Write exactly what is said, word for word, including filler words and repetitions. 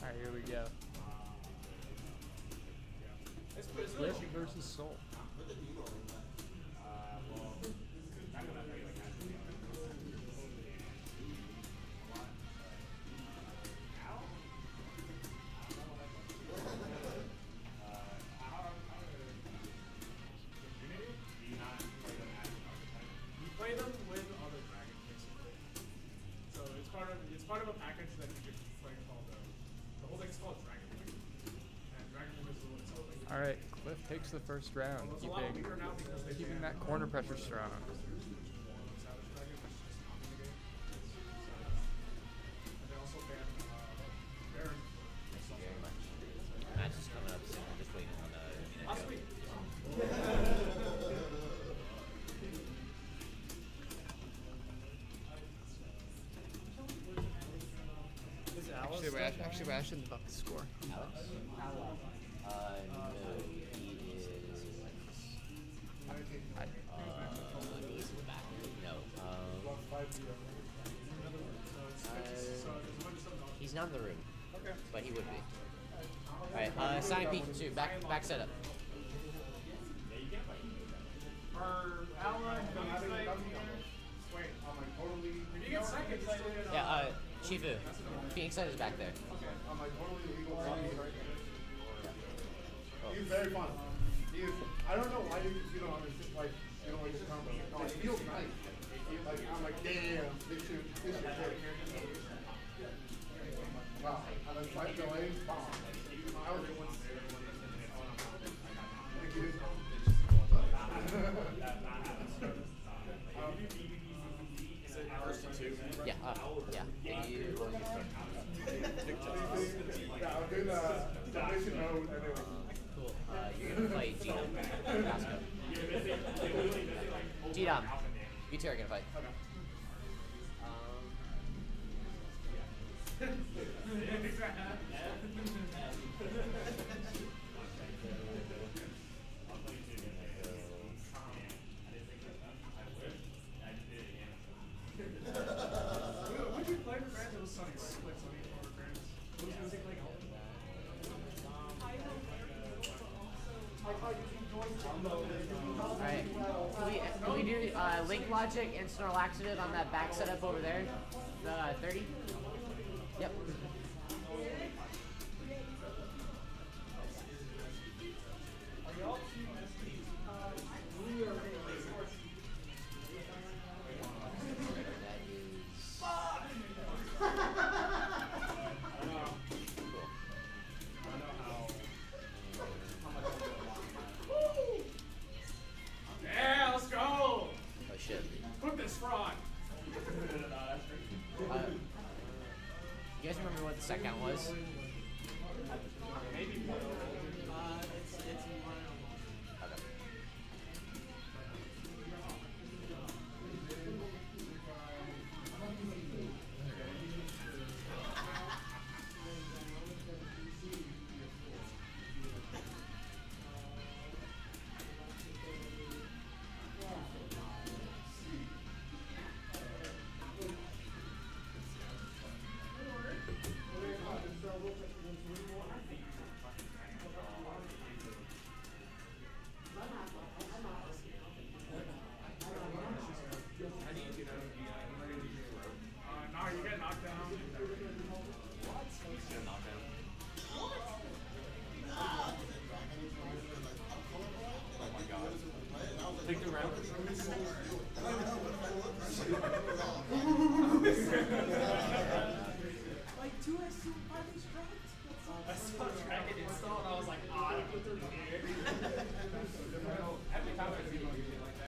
Alright, here we go. Kliff versus Soul. Play them with other dragons, basically. So it's part of it's part of a package that you can play called the the whole thing's called Dragon Link. And Dragon Link is what it's called. Like, all right, Kliff takes the first round, well, keeping keeping that corner pressure strong. Match is coming up soon. We're just waiting on uh, Last week. Actually, wait, actually, wait, I shouldn't have upped the score. Alex? Uh, no, he is. I, Uh, he's in the back. No. Um, uh, he's not in the room. Okay. But he would be. Alright, uh, Sonic Peak two, back, back setup. Are Alan wait, if you get second, you still get, uh, Yeah, uh, Shifu. Phoenix Light is back there. He's very fun. He is, I don't know why you, you know, it's just like, you know, like this combo. No, it feels nice. Like, I'm like, damn, this shit, this shit great. Wow, and then five delays, bomb. I was the one. Thank you. Yeah, uh, yeah. yeah you, well, you start. Yeah, I'll do the submission mode and then. Cool. Uh, you're gonna fight G-Dom. G-Dom. You two are gonna fight. Um. Would you play for Grant? It was Sunny, right? Like Sunny for Grant. What was music like? Alright. Can we, can we do uh, Link Logic and Snarl Laxative on that back setup over there? The uh, thirty? Yep. Yeah, let's go! Oh shit. Put this fraud! Uh, you guys remember what the set count was? Maybe. Uh, it's, it's one